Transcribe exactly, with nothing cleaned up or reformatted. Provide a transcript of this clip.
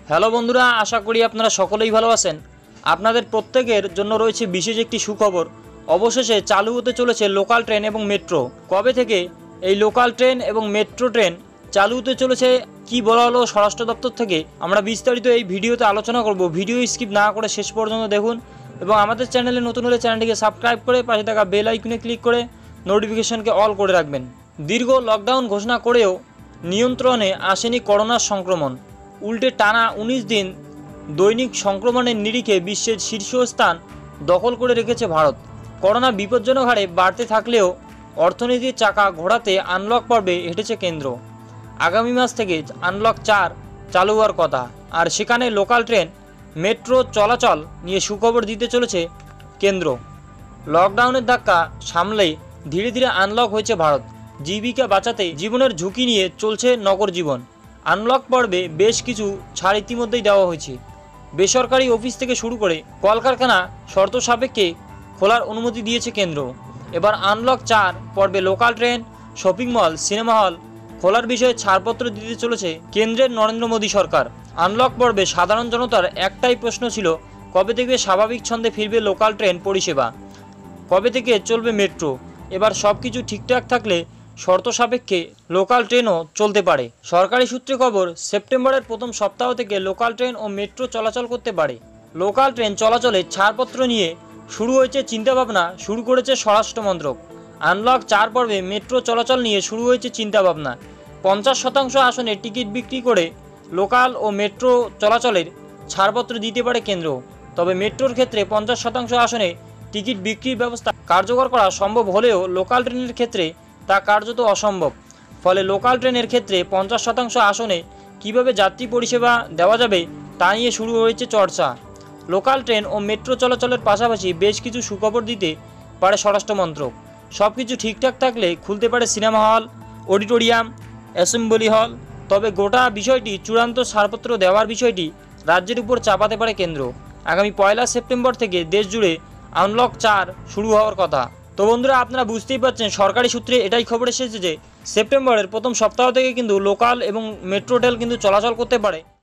Hello বন্ধুরা, আশা করি আপনারা সকলেই ভালো আছেন। আপনাদের প্রত্যেকের জন্য রয়েছে বিশেষ একটি সুখবর। অবশেষে চালু হতে চলেছে লোকাল ট্রেন এবং মেট্রো। কবে থেকে এই লোকাল ট্রেন এবং মেট্রো ট্রেন চালু হতে চলেছে কি বলা হলো স্বরাষ্ট্র দপ্তর থেকে, আমরা বিস্তারিত এই ভিডিওতে আলোচনা করব। ভিডিও স্কিপ না করে শেষ পর্যন্ত দেখুন এবং আমাদের চ্যানেলে নতুন হলে চ্যানেলটিকে সাবস্ক্রাইব করে পাশে থাকা বেল আইকনে ক্লিক করে নোটিফিকেশনকে অল করে রাখবেন। দীর্ঘ লকডাউন ঘোষণা করেও নিয়ন্ত্রণে আসেনি করোনার সংক্রমণ। উল্টে টানা উনিশ দিন দৈনিক সংক্রমণের নিরিখে বিশ্বের শীর্ষস্থান দখল করে রেখেছে ভারত। করোনা বিপজ্জনক হারে বাড়তে থাকলেও অর্থনীতির চাকা ঘোরাতে আনলক পর্বে হেঁটেছে কেন্দ্র। আগামী মাস থেকে আনলক চার চালু হওয়ার কথা, আর সেখানে লোকাল ট্রেন মেট্রো চলাচল নিয়ে সুখবর দিতে চলেছে কেন্দ্র। লকডাউনের ধাক্কা সামলে ধীরে ধীরে আনলক হয়েছে ভারত। জীবিকা বাঁচাতে জীবনের ঝুঁকি নিয়ে চলছে নগর জীবন। আনলক পর্বে বেশ কিছু ছাড় ইতিমধ্যেই দেওয়া হয়েছে। বেসরকারি অফিস থেকে শুরু করে কলকারখানা শর্ত সাপেক্ষে খোলার অনুমতি দিয়েছে কেন্দ্র। এবার আনলক চার পর্বে local train, shopping mall, cinema hall খোলার বিষয়ে ছাড়পত্র দিতে চলেছে কেন্দ্রের নরেন্দ্র মোদী সরকার। আনলক পর্বে সাধারণ জনতার একটাই প্রশ্ন ছিল, কবে থেকে স্বাভাবিক ছন্দে ফিরবে লোকাল ট্রেন পরিষেবা, কবে থেকে চলবে মেট্রো। এবার সব কিছু ঠিকঠাক থাকলে শর্ত সাপেক্ষে লোকাল ট্রেনও চলতে পারে। সরকারি সূত্রে খবর, সেপ্টেম্বরের প্রথম সপ্তাহ থেকে লোকাল ট্রেন ও মেট্রো চলাচল করতে পারে। লোকাল ট্রেন চলাচলে ছাড়পত্র নিয়ে শুরু হয়েছে চিন্তাভাবনা শুরু করেছে স্বরাষ্ট্র মন্ত্রক। আনলক চার পর্বে মেট্রো চলাচল নিয়ে শুরু হয়েছে চিন্তাভাবনা। পঞ্চাশ শতাংশ আসনে টিকিট বিক্রি করে লোকাল ও মেট্রো চলাচলের ছাড়পত্র দিতে পারে কেন্দ্র। তবে মেট্রোর ক্ষেত্রে পঞ্চাশ শতাংশ আসনে টিকিট বিক্রির ব্যবস্থা কার্যকর করা সম্ভব হলেও লোকাল ট্রেনের ক্ষেত্রে তা কার্যত অসম্ভব। ফলে লোকাল ট্রেনের ক্ষেত্রে পঞ্চাশ শতাংশ আসনে কিভাবে যাত্রী পরিষেবা দেওয়া যাবে তা নিয়ে শুরু হয়েছে চর্চা। লোকাল ট্রেন ও মেট্রো চলাচলের পাশাপাশি বেশ কিছু সুখবর দিতে পারে স্বরাষ্ট্র মন্ত্রক। সব কিছু ঠিকঠাক থাকলে খুলতে পারে সিনেমা হল, অডিটোরিয়াম, অ্যাসেম্বলি হল। তবে গোটা বিষয়টি চূড়ান্ত ছাড়পত্র দেওয়ার বিষয়টি রাজ্যের উপর চাপাতে পারে কেন্দ্র। আগামী পয়লা সেপ্টেম্বর থেকে দেশ জুড়ে আনলক চার শুরু হওয়ার কথা। তো বন্ধুরা, আপনারা বুঝতেই পারছেন সরকারি সূত্রে এটাই খবর এসেছে যে সেপ্টেম্বরের প্রথম সপ্তাহ থেকে কিন্তু লোকাল এবং মেট্রো ট্রেন কিন্তু চলাচল করতে পারে।